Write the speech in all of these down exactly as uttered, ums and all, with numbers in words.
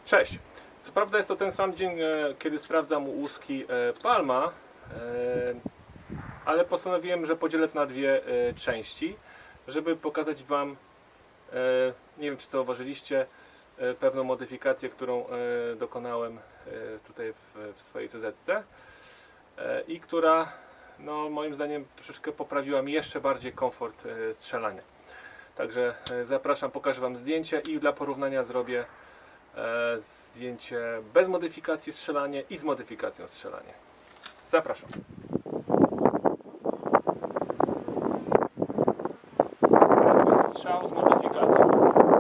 Cześć! Co prawda jest to ten sam dzień, kiedy sprawdzam u łuski Palma, ale postanowiłem, że podzielę to na dwie części, żeby pokazać Wam, nie wiem czy zauważyliście, pewną modyfikację, którą dokonałem tutaj w, w swojej C Z C i która no, moim zdaniem troszeczkę poprawiła mi jeszcze bardziej komfort strzelania. Także zapraszam, pokażę Wam zdjęcie i dla porównania zrobię zdjęcie bez modyfikacji strzelanie i z modyfikacją strzelanie. Zapraszam. Teraz jest strzał z modyfikacją.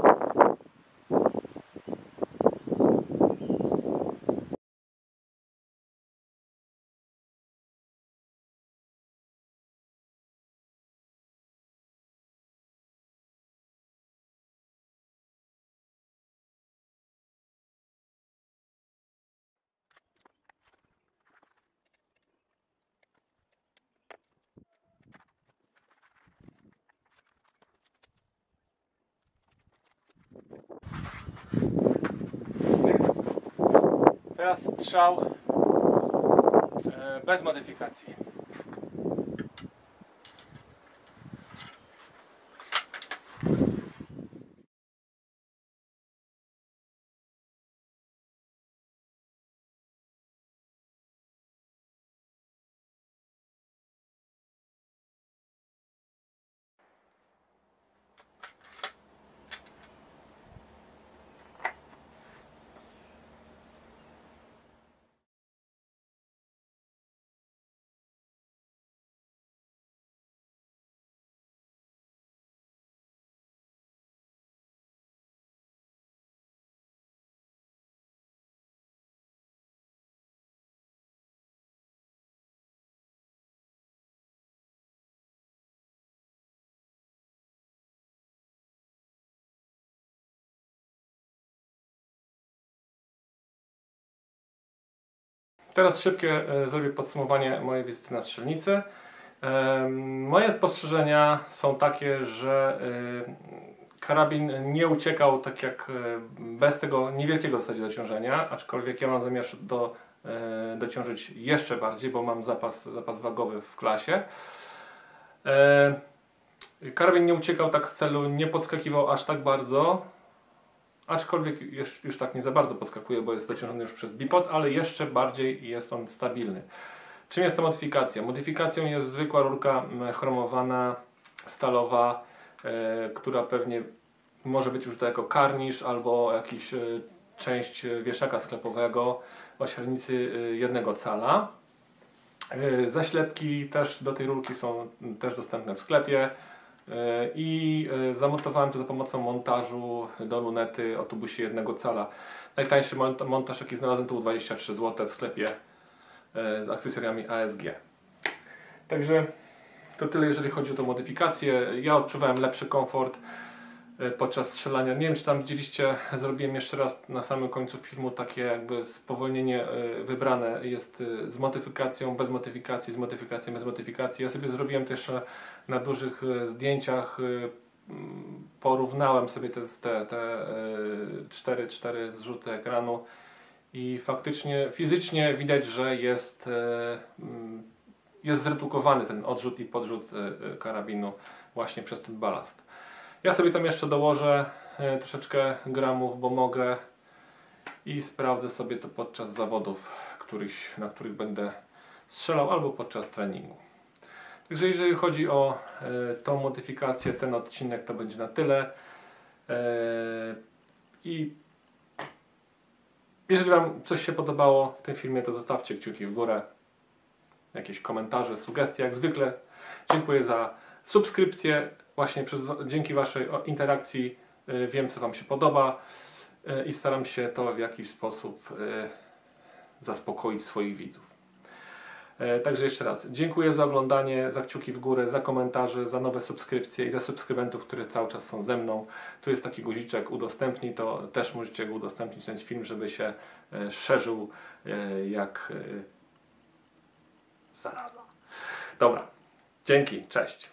Teraz strzał bez modyfikacji. Teraz szybkie e, zrobię podsumowanie mojej wizyty na strzelnicy. E, moje spostrzeżenia są takie, że e, karabin nie uciekał tak jak e, bez tego niewielkiego w zasadzie dociążenia, aczkolwiek ja mam zamiar do, e, dociążyć jeszcze bardziej, bo mam zapas, zapas wagowy w klasie. E, karabin nie uciekał tak z celu, nie podskakiwał aż tak bardzo. Aczkolwiek już, już tak nie za bardzo podskakuje, bo jest dociążony już przez bipod, ale jeszcze bardziej jest on stabilny. Czym jest ta modyfikacja? Modyfikacją jest zwykła rurka chromowana, stalowa, e, która pewnie może być użyta jako karnisz albo jakiś e, część wieszaka sklepowego o średnicy jednego cala. E, zaślepki też do tej rurki są też dostępne w sklepie. I zamontowałem to za pomocą montażu do lunety o tubusie jednego cala. Najtańszy montaż jaki znalazłem to był dwadzieścia trzy złote w sklepie z akcesoriami A S G. Także to tyle jeżeli chodzi o tę modyfikację. Ja odczuwałem lepszy komfort podczas strzelania. Nie wiem czy tam widzieliście, zrobiłem jeszcze raz na samym końcu filmu takie jakby spowolnienie wybrane jest z modyfikacją, bez modyfikacji, z modyfikacją, bez modyfikacji. Ja sobie zrobiłem też na dużych zdjęciach, porównałem sobie te, te, te cztery, cztery zrzuty ekranu i faktycznie fizycznie widać, że jest, jest zredukowany ten odrzut i podrzut karabinu właśnie przez ten balast. Ja sobie tam jeszcze dołożę e, troszeczkę gramów, bo mogę i sprawdzę sobie to podczas zawodów, którychś, na których będę strzelał albo podczas treningu. Także jeżeli chodzi o e, tą modyfikację, ten odcinek to będzie na tyle. E, I jeżeli Wam coś się podobało w tym filmie, to zostawcie kciuki w górę, jakieś komentarze, sugestie, jak zwykle. Dziękuję za subskrypcję. Właśnie przez, dzięki Waszej interakcji y, wiem co Wam się podoba y, i staram się to w jakiś sposób y, zaspokoić swoich widzów. Y, także jeszcze raz dziękuję za oglądanie, za kciuki w górę, za komentarze, za nowe subskrypcje i za subskrybentów, którzy cały czas są ze mną. Tu jest taki guziczek udostępnij, to też możecie go udostępnić ten film, żeby się y, szerzył y, jak y, zaraza. Dobra, dzięki, cześć.